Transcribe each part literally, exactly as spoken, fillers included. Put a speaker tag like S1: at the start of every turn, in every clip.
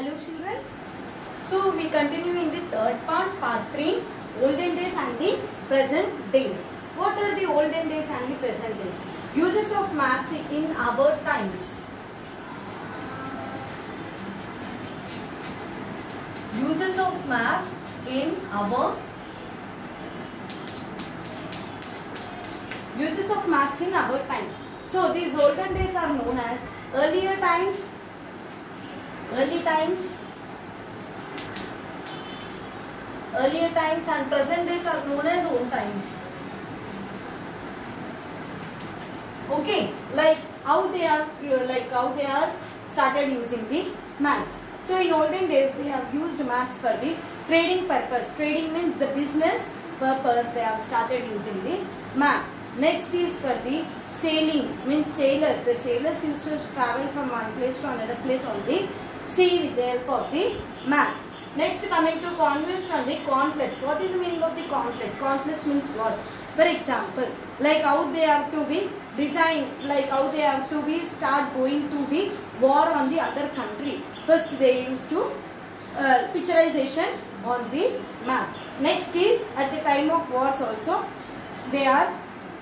S1: Hello children. So we continue in the third part, part three, olden days and the present days. What are the olden days and the present days? Uses of maps in our times. Uses of map in our uses of maps in our times. So these olden days are known as earlier times, early times, earlier times, and present days are known as old times. Okay, like how they are, like how they are started using the maps. So in olden days they have used maps for the trading purpose. Trading means the business purpose. They have started using the map. Next is for the sailing, means sailors. The sailors used to travel from one place to another place on the sea with the help of the map. Next, coming to conquest and the conflicts. What is the meaning of the conflict? Conflicts means what? For example, like how they have to be designed, like how they have to be start going to the war on the other country. First they used to uh, picturization on the map. Next is at the time of wars also they are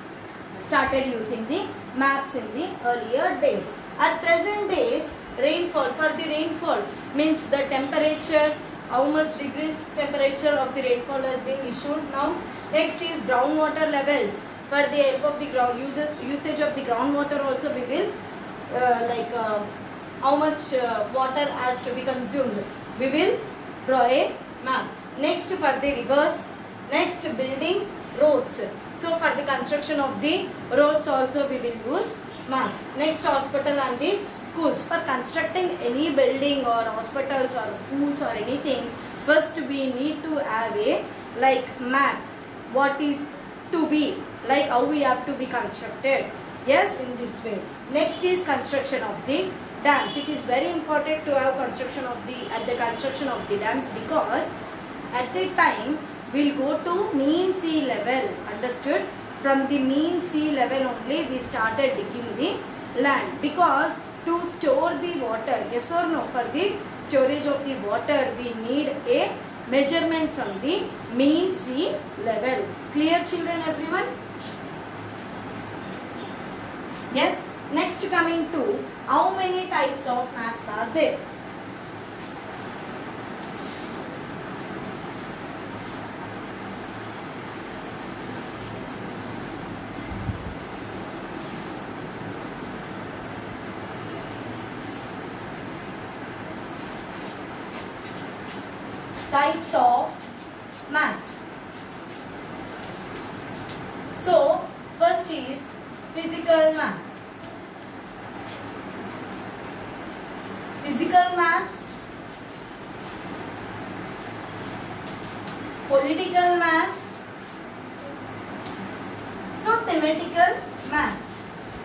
S1: started using the maps in the earlier days. At present days, rainfall, for the rainfall means the temperature, how much degrees temperature of the rainfall has been issued now. Next is groundwater levels. For the help of the ground uses, usage of the groundwater also we will uh, like uh, how much uh, water has to be consumed. We will draw a map. Next for the rivers. Next building roads. So for the construction of the roads also we will use maps. Next hospital and the schools. For constructing any building or hospitals or schools or anything, first we need to have a like map. What is to be, like how we have to be constructed. Yes, in this way. Next is construction of the dams. It is very important to have construction of the at the construction of the dams because at the time we'll go to mean sea level. Understood? From the mean sea level only we started digging the land because to store the water, yes or no, for the storage of the water we need a measurement from the mean sea level. Clear children, everyone? Yes. Next coming to how many types of maps are there? Types of maps. So first is physical maps. Physical maps, political maps, so thematical maps.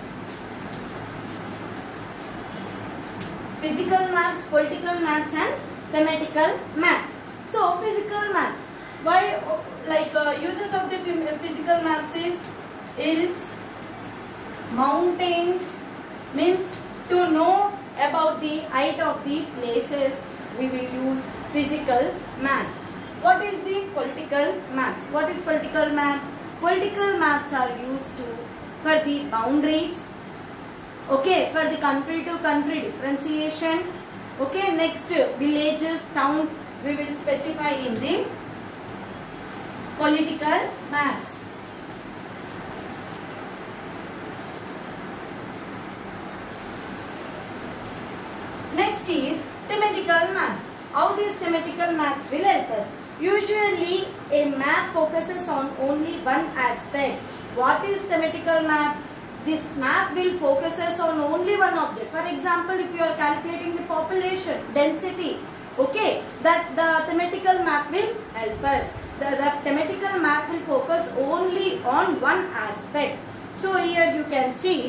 S1: Physical maps, political maps and thematical maps. So physical maps, why like uh, uses of the physical maps is hills, mountains, means to know about the height of the places we will use physical maps. What is the political maps? What is political maps? Political maps are used to for the boundaries, okay, for the country to country differentiation, okay. Next villages, towns we will specify in the political maps. Next is thematical maps. How these thematical maps will help us? Usually a map focuses on only one aspect. What is thematical map? This map will focus us on only one object. For example, if you are calculating the population density, okay, that the thematical map will help us. The, the thematical map will focus only on one aspect. So here you can see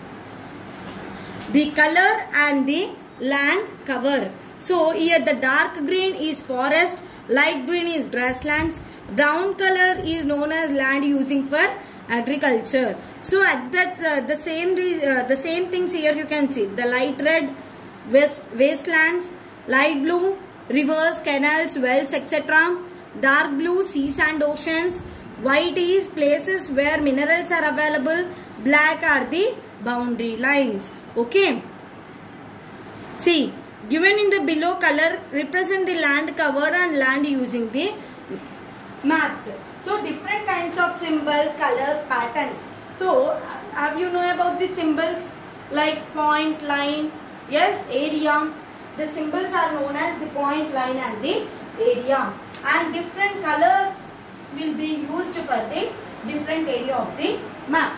S1: the color and the land cover. So here the dark green is forest, light green is grasslands, brown color is known as land using for agriculture. So at that uh, the same uh, the same things here you can see the light red west wastelands, light blue, rivers, canals, wells, et cetera. Dark blue, seas and oceans. White is places where minerals are available. Black are the boundary lines. Okay. See, given in the below color represent the land covered and land using the maps. So different kinds of symbols, colors, patterns. So have you know about the symbols like point, line, yes, area. The symbols are known as the point, line and the area. And different color will be used for the different area of the map.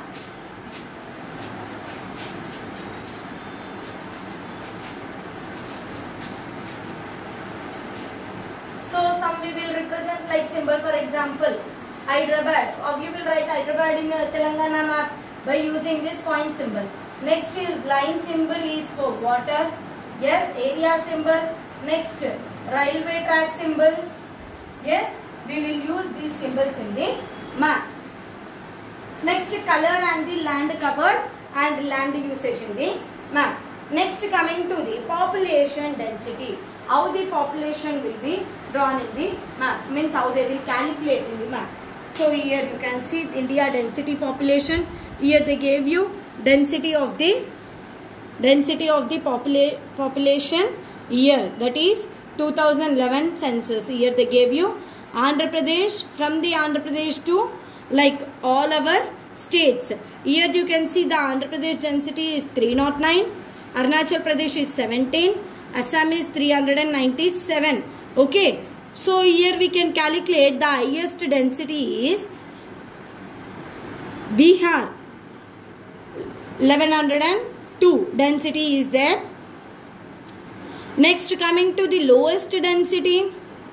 S1: So some we will represent like symbol, for example Hyderabad, or you will write Hyderabad in a Telangana map by using this point symbol. Next is line symbol is for water, yes, area symbol. Next railway track symbol, yes, we will use these symbols in the map. Next color and the land covered and land usage in the map. Next coming to the population density. How the population will be drawn in the map, means how they will calculate in the map. So here you can see India density population. Here they gave you density of the density of the popula population year, that is two thousand eleven census. Here they gave you Andhra Pradesh, from the Andhra Pradesh to like all our states. Here you can see the Andhra Pradesh density is three oh nine, Arunachal Pradesh is seventeen, Assam is three hundred ninety-seven. Okay, so here we can calculate the highest density is Bihar, eleven oh two density is there. Next coming to the lowest density,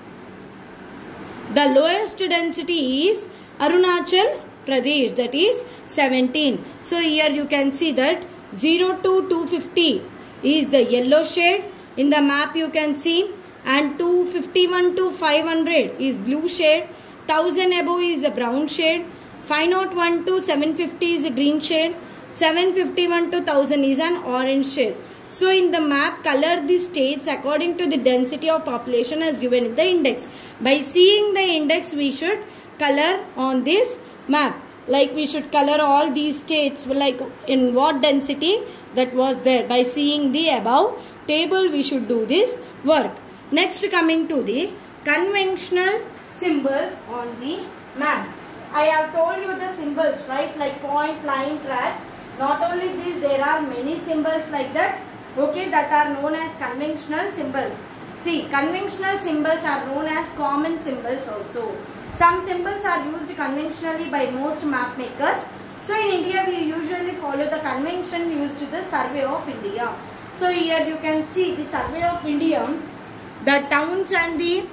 S1: the lowest density is Arunachal Pradesh, that is seventeen. So here you can see that zero to two fifty is the yellow shade in the map you can see, and two fifty-one to five hundred is blue shade, one thousand above is the brown shade, five oh one to seven fifty is the green shade, seven fifty-one to one thousand is an orange shade. So in the map, color the states according to the density of population as given in the index. By seeing the index, we should color on this map. Like we should color all these states like in what density that was there. By seeing the above table, we should do this work. Next coming to the conventional symbols on the map. I have told you the symbols, right? Like point, line, track. Not only this, there are many symbols like that. Okay, that are known as conventional symbols. See, conventional symbols are known as common symbols also. Some symbols are used conventionally by most map makers. So in India, we usually follow the convention used to the Survey of India. So here you can see the Survey of India, the towns and the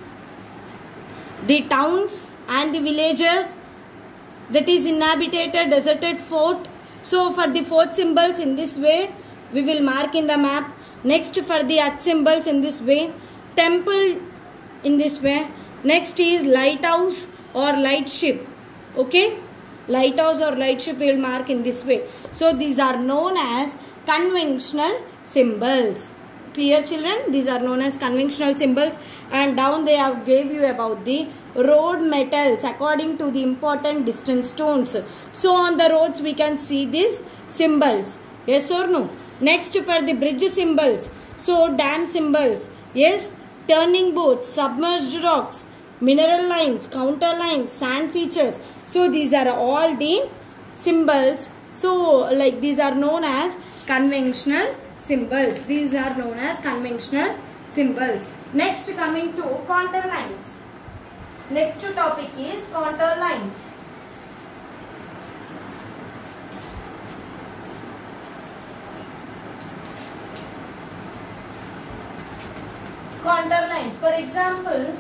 S1: the towns and the villages, that is inhabited, deserted, fort. So for the fort symbols in this way, we will mark in the map. Next for the H symbols in this way, temple in this way. Next is lighthouse or light ship. Okay, lighthouse or light ship we will mark in this way. So these are known as conventional symbols. Clear children? These are known as conventional symbols. And down they have gave you about the road metals according to the important distance stones. So on the roads we can see these symbols. Yes or no? Next for the bridge symbols. So dam symbols. Yes. Turning boats, submerged rocks, mineral lines, counter lines, sand features. So these are all the symbols. So like these are known as conventional symbols. These are known as conventional symbols. Next coming to contour lines. Next topic is contour lines. Contour lines. For example,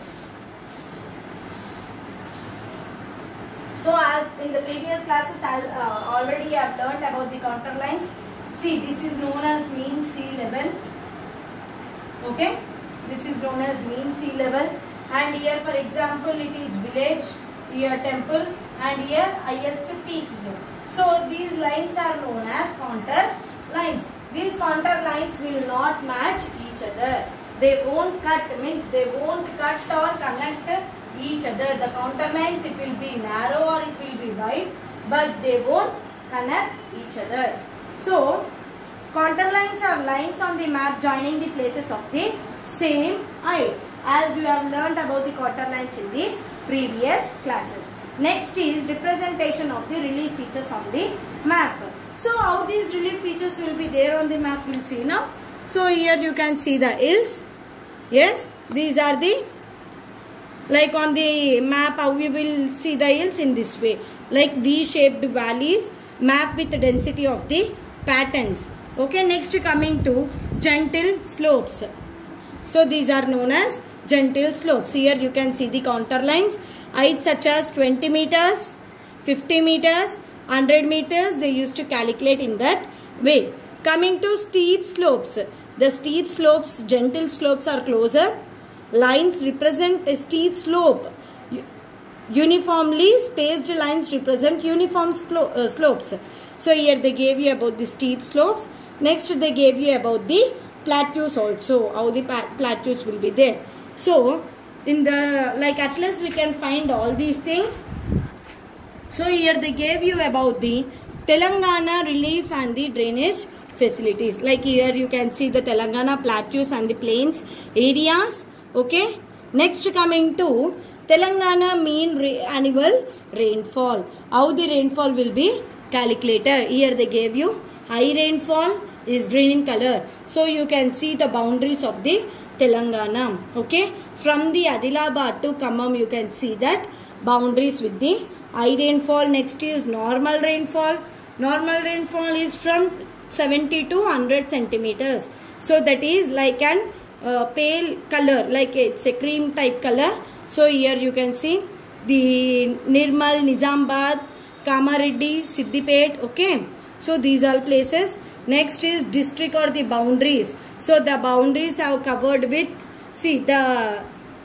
S1: so as in the previous classes, I uh, already have learnt about the contour lines. See, this is known as mean sea level. Okay, this is known as mean sea level. And here, for example, it is village, here temple, and here highest peak here. So these lines are known as contour lines. These contour lines will not match each other. They won't cut, means they won't cut or connect each other. The counter lines, it will be narrow or it will be wide, but they won't connect each other. So, contour lines are lines on the map joining the places of the same height, as you have learned about the contour lines in the previous classes. Next is representation of the relief features on the map. So, how these relief features will be there on the map, we will see now. So, here you can see the hills. Yes, these are the, like on the map, how we will see the hills in this way. Like V-shaped valleys, map with the density of the patterns. Okay, next coming to gentle slopes. So, these are known as gentle slopes. Here you can see the contour lines. Heights such as twenty meters, fifty meters, one hundred meters, they used to calculate in that way. Coming to steep slopes. The steep slopes, gentle slopes are closer. Lines represent a steep slope. Uniformly spaced lines represent uniform uh, slopes. So here they gave you about the steep slopes. Next they gave you about the plateaus also. How the plateaus will be there. So in the like atlas we can find all these things. So here they gave you about the Telangana relief and the drainage facilities. Like here you can see the Telangana plateaus and the plains areas. Okay. Next coming to Telangana mean annual rainfall. How the rainfall will be calculated. Here they gave you high rainfall is green in color. So you can see the boundaries of the Telangana. Okay. From the Adilabad to Khammam you can see that boundaries with the high rainfall. Next is normal rainfall. Normal rainfall is from seventy to one hundred centimeters. So that is like an uh, pale color, like it's a cream type color. So here you can see the Nirmal, Nizamabad, Kamareddy, Siddipet. Okay. So these are places. Next is district or the boundaries. So the boundaries have covered with, see the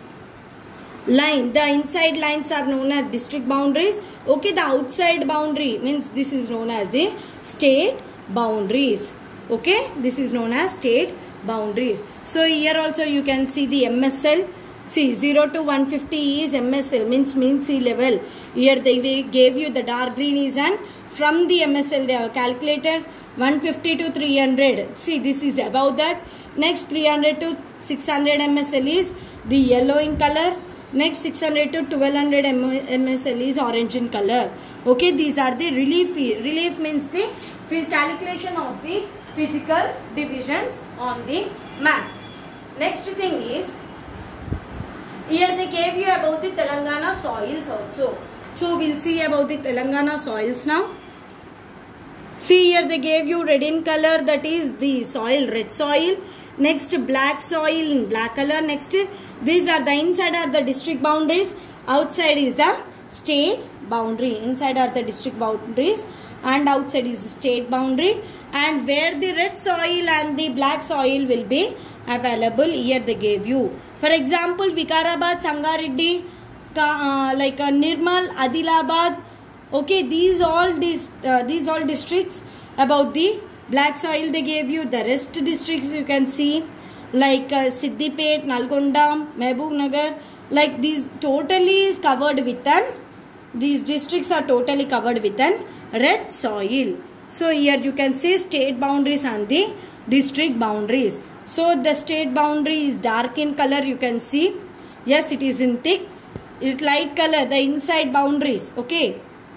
S1: line, the inside lines are known as district boundaries. Okay, the outside boundary means this is known as the state boundaries. Okay, this is known as state boundaries. So here also you can see the M S L. See, zero to one hundred fifty is M S L, means mean sea level. Here they gave you the dark green is, and from the M S L they have calculated one hundred fifty to three hundred. See, this is above that. Next three hundred to six hundred M S L is the yellow in color. Next six hundred to twelve hundred M S L is orange in color. Okay, these are the relief. Relief means the calculation of the physical divisions on the map. Next thing is, here they gave you about the Telangana soils also. So we'll see about the Telangana soils now. See, here they gave you red in color, that is the soil, red soil. Next black soil in black color. Next these are the inside are the district boundaries, outside is the state boundary. Inside are the district boundaries and outside is the state boundary. And where the red soil and the black soil will be available, here they gave you. For example, Vikarabad, Sangareddy, uh, like uh, Nirmal, Adilabad. Okay, these all these uh, these all districts about the black soil they gave you. The rest districts you can see like uh, Siddipet, Nalgonda, Mehboob-Nagar. Like these totally is covered with an, these districts are totally covered with an red soil. So here you can see state boundaries and the district boundaries. So the state boundary is dark in color, you can see. Yes, it is in thick. It light color, the inside boundaries. Okay.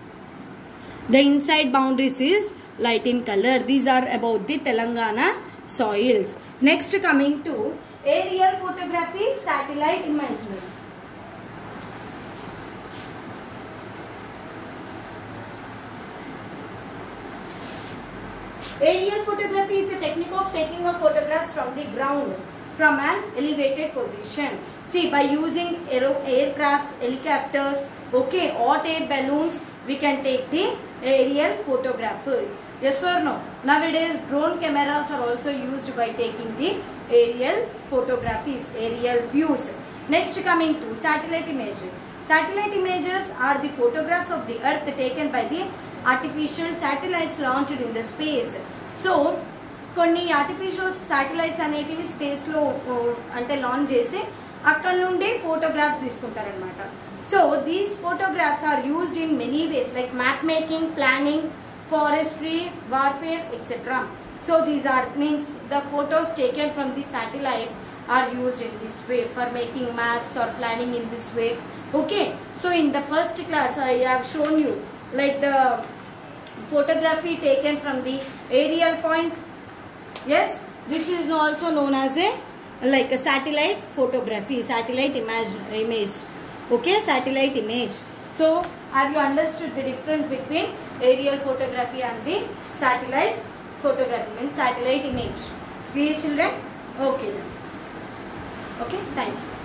S1: The inside boundaries is light in color. These are about the Telangana soils. Next coming to aerial photography, satellite imagery. Aerial photography is a technique of taking of photographs from the ground, from an elevated position. See, by using aero aircrafts, helicopters, okay, hot air balloons, we can take the aerial photography. Yes or no? Nowadays, drone cameras are also used by taking the aerial photographies, aerial views. Next coming to satellite imagery. Satellite images are the photographs of the earth taken by the artificial satellites launched in the space. So, కొన్ని artificial satellites అనేటివి స్పేస్లో అంటే launch చేసి అక్కడ నుండి photographs తీసుకుంటారనమాట. So these photographs are used in many ways like map making, planning, forestry, warfare, et cetera. So these are means the photos taken from the satellites are used in this way for making maps or planning in this way. Okay. So in the first class I have shown you like the photography taken from the aerial point. Yes, this is also known as a like a satellite photography, satellite image image. Okay, satellite image. So have you understood the difference between aerial photography and the satellite photography and satellite image? Clear, children? Okay then. Okay, thank you.